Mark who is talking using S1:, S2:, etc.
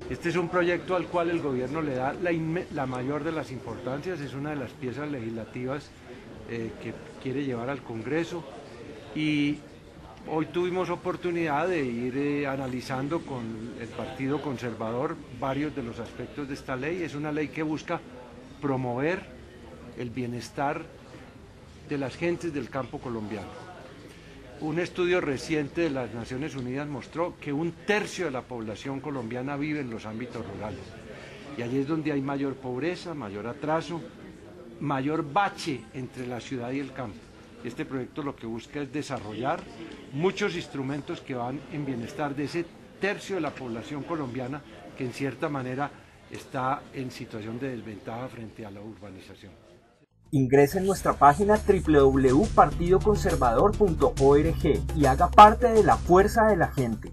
S1: Este es un proyecto al cual el gobierno le da la mayor de las importancias, es una de las piezas legislativas que quiere llevar al Congreso y hoy tuvimos oportunidad de ir analizando con el Partido Conservador varios de los aspectos de esta ley. Es una ley que busca promover el bienestar de las gentes del campo colombiano. Un estudio reciente de las Naciones Unidas mostró que 1/3 de la población colombiana vive en los ámbitos rurales. Y allí es donde hay mayor pobreza, mayor atraso, mayor bache entre la ciudad y el campo. Este proyecto lo que busca es desarrollar muchos instrumentos que van en bienestar de ese 1/3 de la población colombiana que en cierta manera está en situación de desventaja frente a la urbanización.
S2: Ingrese en nuestra página www.partidoconservador.org y haga parte de la fuerza de la gente.